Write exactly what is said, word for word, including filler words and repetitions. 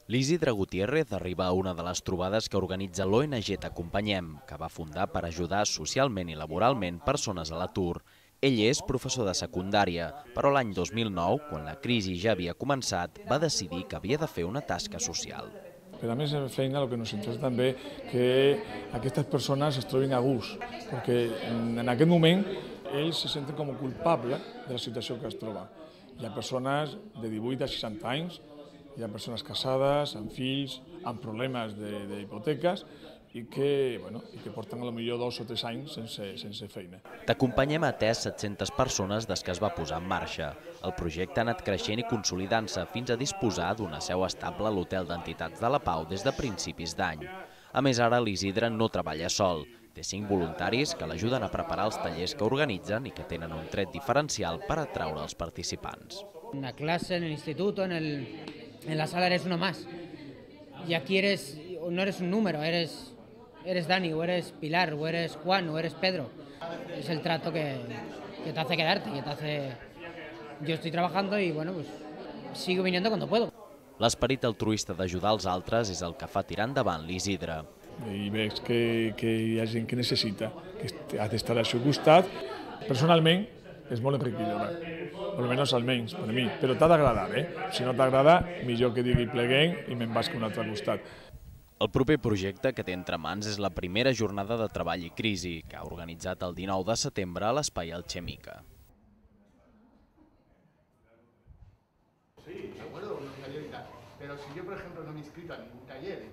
L'Isidre Gutiérrez arriba a una de les trobades que organitza l'O N G T'Acompanyem, que va fundar per ajudar socialment i laboralment persones a l'atur. Ell és professor de secundària, però l'any dos mil nou, quan la crisi ja havia començat, va decidir que havia de fer una tasca social. Per a més feina el que ens interessa també que aquestes persones es trobin a gust, perquè en aquest moment ells se senten com a culpables de la situació que es troba. Hi ha persones de divuit a seixanta anys, hi ha persones casades, amb fills, amb problemes d'hipoteques i que, bueno, i que porten potser dos o tres anys sense, sense feina. T'Acompanyem ha atès set-centes persones des que es va posar en marxa. El projecte ha anat creixent i consolidant-se fins a disposar d'una seu estable a l'Hotel d'Entitats de la Pau des de principis d'any. A més, ara l'Isidre no treballa sol. Té cinc voluntaris que l'ajuden a preparar els tallers que organitzen i que tenen un tret diferencial per atraure els participants. En la clase, en el instituto, en, el, en la sala eres uno más. Y aquí eres, no eres un número, eres... Eres Dani, o eres Pilar, o eres Juan, o eres Pedro. Es el trato que, que te hace quedarte, que te hace... Yo estoy trabajando y, bueno, pues sigo viniendo cuando puedo. L'esperit altruista d'ajudar els altres és el que fa tirar endavant l'Isidre. I veig que, que hi ha gent que necessita, que ha d'estar al seu costat. Personalment, és molt enriquidora, almenys almenys per a mi, però t'ha d'agradar, eh? Si no t'agrada, millor que digui pleguem i me'n vaig a un altre costat. El proper projecte que té entre mans és la primera jornada de treball i crisi, que ha organitzat el dinou de setembre a l'espai Alchemica. Sí, de acuerdo, voluntario y tal. Pero si yo, por ejemplo, no me he inscrito a ningún taller